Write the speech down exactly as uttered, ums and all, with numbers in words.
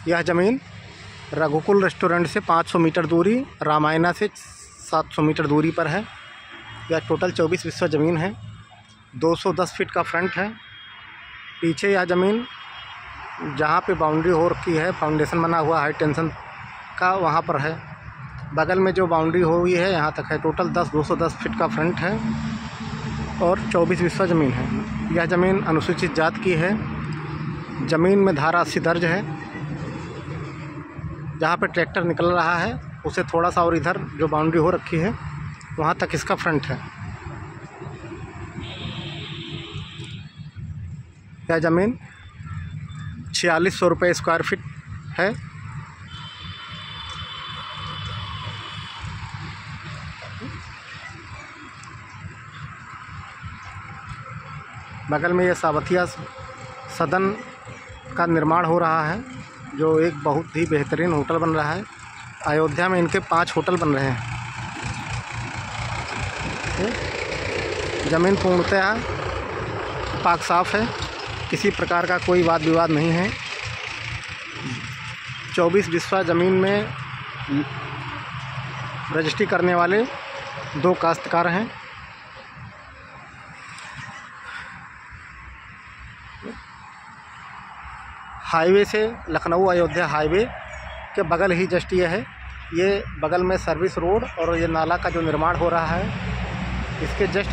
यह ज़मीन रघुकुल रेस्टोरेंट से पाँच सौ मीटर दूरी, रामायणा से सात सौ मीटर दूरी पर है। यह टोटल चौबीस बिस्वा ज़मीन है। दो सौ दस फीट का फ्रंट है। पीछे यह ज़मीन जहाँ पे बाउंड्री हो रखी है, फाउंडेशन बना हुआ हाई टेंशन का, वहाँ पर है। बगल में जो बाउंड्री हुई है यहाँ तक है। टोटल दस दो सौ दस फीट का फ्रंट है और चौबीस बिस्वा ज़मीन है। यह ज़मीन अनुसूचित जात की है। ज़मीन में धारा अस्सी दर्ज है। जहाँ पे ट्रैक्टर निकल रहा है उसे थोड़ा सा और इधर जो बाउंड्री हो रखी है वहाँ तक इसका फ्रंट है। यह ज़मीन छियालीस सौ रुपये स्क्वायर फीट है। बगल में ये सावथिया सदन का निर्माण हो रहा है, जो एक बहुत ही बेहतरीन होटल बन रहा है। अयोध्या में इनके पांच होटल बन रहे हैं। ज़मीन पूर्णतः पाक साफ़ है, किसी प्रकार का कोई वाद विवाद नहीं है। चौबीस बिस्वा ज़मीन में रजिस्ट्री करने वाले दो काश्तकार हैं। हाईवे से लखनऊ अयोध्या हाईवे के बगल ही जस्ट ये है। ये बगल में सर्विस रोड और ये नाला का जो निर्माण हो रहा है, इसके जस्ट